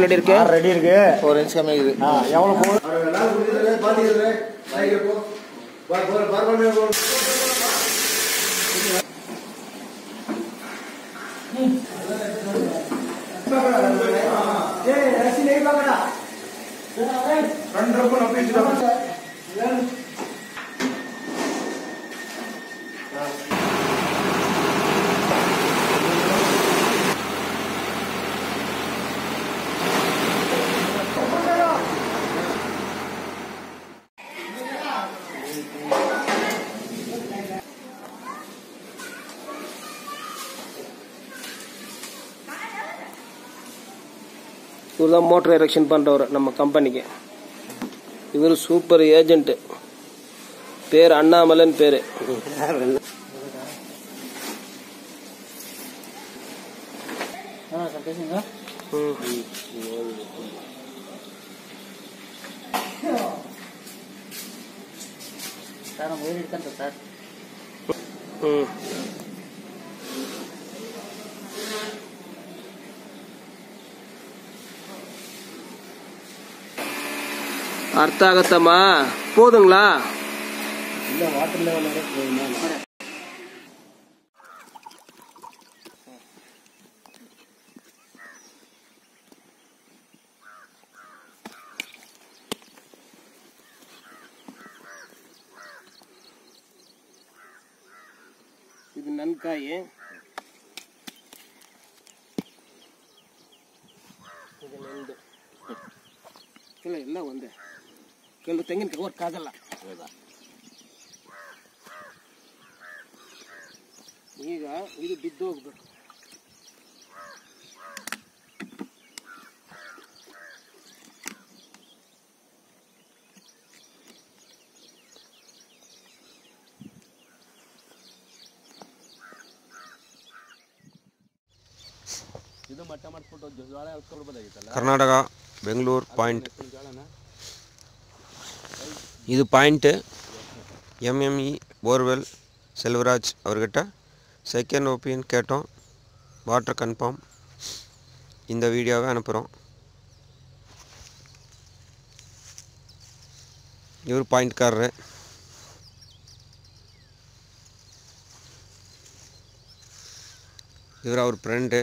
Ready இருக்கு ready இருக்கு 4 inch கம்மி இது எவ்வளவு போகுது நாள் குடிக்குறே பாத்தீங்களே டைகர் போ பார் ஏய் ரசி नहीं पकड़ा फ्रंट रो को न पीछे இவர்தான் மோட்டர் எரெக்ஷன் பண்றவர் நம்ம கம்பெனிக்கு. இவர் சூப்பர் ஏஜென்ட், பேர் அண்ணாமலைன்னு பேரு. அர்த்தம் ஆகத்தம்மா போதுங்களா? இல்ல வாட்டர் லெவல் போகுமா? இது நன்காய், ಇದು ನಂದು ಇಲ್ಲ ಎಲ್ಲ ಒಂದೇ. ಕೆಲವು ತೆಂಗಿನಕಾಯಿ ಹೊರಕ್ಕಾಗಲ್ಲ. ಈಗ ಇದು ಬಿದ್ದು ಹೋಗ್ಬೇಕು. ಕರ್ನಾಟಕ ಬೆಂಗಳೂರು ಪಾಯಿಂಟ್. இது பாயிண்ட்டு. எம்எம்இ போர்வெல் செல்வராஜ் அவர்கிட்ட செகண்ட் ஒப்பீனியன் கேட்டோம். வாட்டர் கன்ஃபார்ம் இந்த வீடியோவை அனுப்புகிறோம். இவர் பாயிண்ட்காரரு. இவர் அவர் ஃப்ரெண்டு.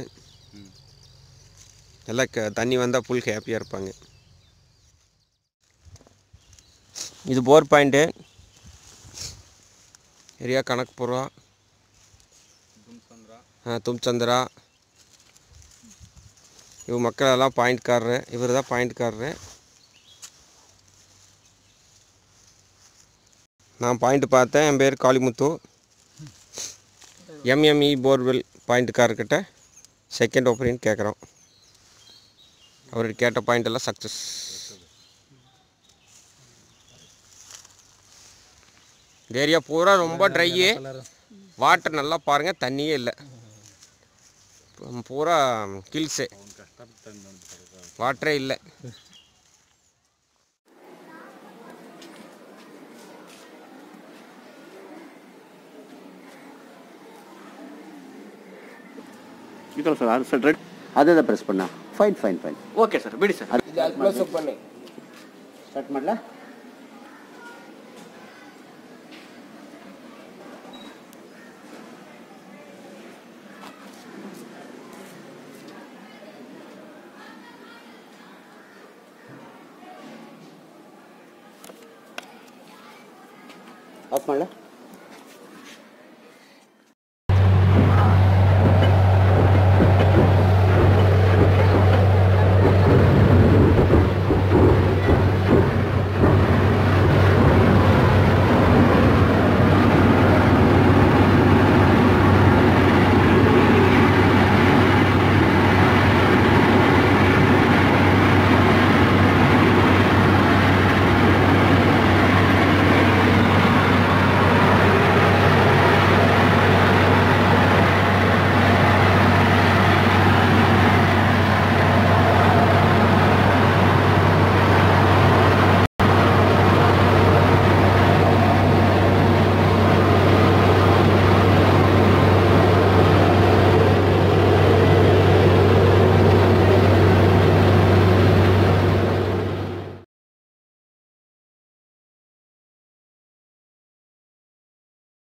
எல்லாம் தண்ணி வந்தால் ஃபுல் ஹாப்பியாக இருப்பாங்க. இது போர் பாயிண்ட்டு. ஏரியா கனக்புரா, தும்சந்திரா. இவர் மக்கள் எல்லாம் பாயிண்ட்காரரு. இவர் தான் பாயிண்ட்காரரு. நான் பாயிண்ட் பார்த்தேன். என் பேர் காளிமுத்து. எம்எம்இ போர்வெல் பாயிண்ட்காரர்கிட்ட செகண்ட் ஒப்பீனியன் கேட்குறோம். அவர் கேட்ட பாயிண்ட் எல்லாம் சக்ஸஸ். இந்த ஏரியா பூரா ரொம்ப ட்ரையு. வாட்டர் நல்லா பாருங்கள், தண்ணியே இல்லை. பூரா கில்ஸு, வாட்டரே இல்லை. ಅದೇ ಪ್ರೆಸ್ ಪಣ್ಣ. Fine fine fine. Okay sir, ಬಿಡಿ ಸರ್. ಕ್ಲೋಸ್ ಅಪ್ ಬನ್ನಿ. ಸ್ಟಾರ್ಟ್ ಮಾಡಲಾ? ಆಫ್ ಮಾಡಲಾ?